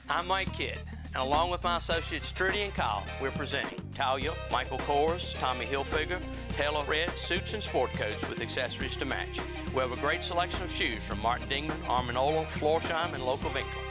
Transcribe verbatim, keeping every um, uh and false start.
I'm Mike Kidd, and along with my associates Trudy and Kyle, we're presenting Talia, Michael Kors, Tommy Hilfiger, Taylor Red suits and sport coats with accessories to match. We have a great selection of shoes from Martin Dingman, Armanola, Florsheim, and local Winkler.